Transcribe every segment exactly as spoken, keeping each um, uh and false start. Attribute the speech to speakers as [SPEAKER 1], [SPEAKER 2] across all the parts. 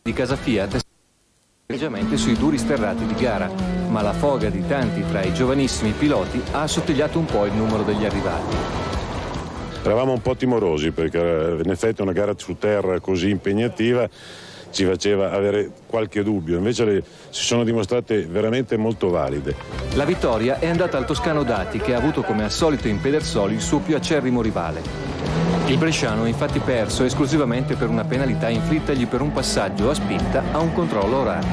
[SPEAKER 1] di casa Fiat sui duri sterrati di gara, ma la foga di tanti tra i giovanissimi piloti ha assottigliato un po' il numero degli arrivati.
[SPEAKER 2] Eravamo un po' timorosi perché in effetti una gara su terra così impegnativa ci faceva avere qualche dubbio, invece le, si sono dimostrate veramente molto valide.
[SPEAKER 1] La vittoria è andata al toscano Dati, che ha avuto come al solito in Pedersoli il suo più acerrimo rivale. Il bresciano ha infatti perso esclusivamente per una penalità inflittagli per un passaggio a spinta a un controllo orario.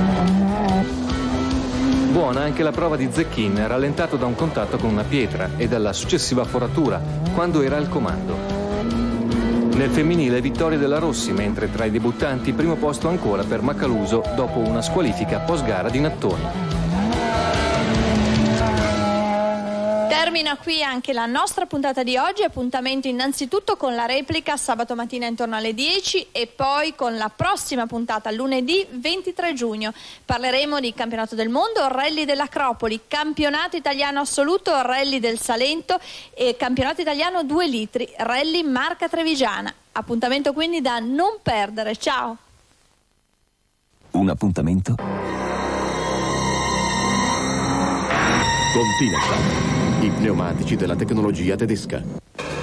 [SPEAKER 1] Buona anche la prova di Zecchin, rallentato da un contatto con una pietra e dalla successiva foratura, quando era al comando. Nel femminile vittoria della Rossi, mentre tra i debuttanti primo posto ancora per Macaluso dopo una squalifica post gara di Nattoni.
[SPEAKER 3] Termina qui anche la nostra puntata di oggi. Appuntamento innanzitutto con la replica sabato mattina intorno alle dieci e poi con la prossima puntata lunedì ventitré giugno. Parleremo di campionato del mondo, rally dell'Acropoli, campionato italiano assoluto, rally del Salento e campionato italiano due litri, rally Marca Trevigiana. Appuntamento quindi da non perdere. Ciao!
[SPEAKER 4] Un appuntamento Continental, i pneumatici della tecnologia tedesca.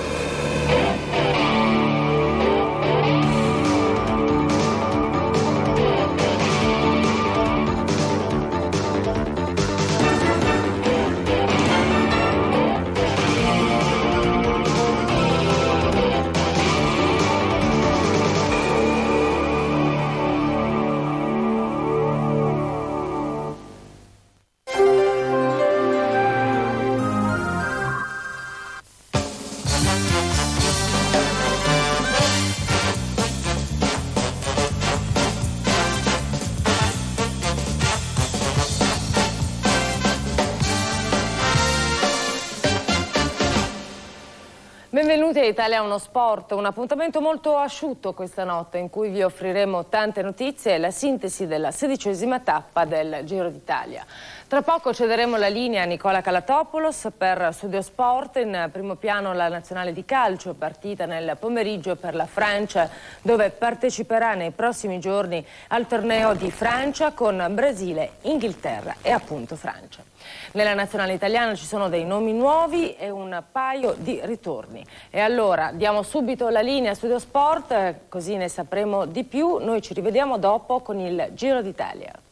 [SPEAKER 5] Benvenuti a Italia Uno Sport, un appuntamento molto asciutto questa notte in cui vi offriremo tante notizie e la sintesi della sedicesima tappa del Giro d'Italia. Tra poco cederemo la linea a Nicola Calatopoulos per Studio Sport, in primo piano la nazionale di calcio, partita nel pomeriggio per la Francia, dove parteciperà nei prossimi giorni al torneo di Francia con Brasile, Inghilterra e appunto Francia. Nella nazionale italiana ci sono dei nomi nuovi e un paio di ritorni. E allora diamo subito la linea a Studio Sport, così ne sapremo di più. Noi ci rivediamo dopo con il Giro d'Italia.